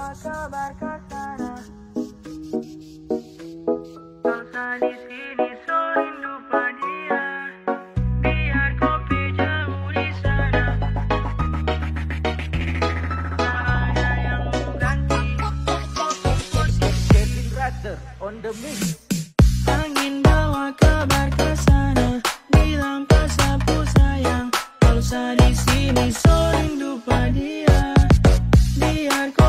bawa kabar ke sana. Bangsa di sini so rindu pada dia, biar kopi jauh di sana. Tak ada yang mau ganti. Kevin Rather on the mix. Angin bawa kabar ke sana, bilang pasapu sayang. Bangsa di sini so rindu pada dia, biar kopi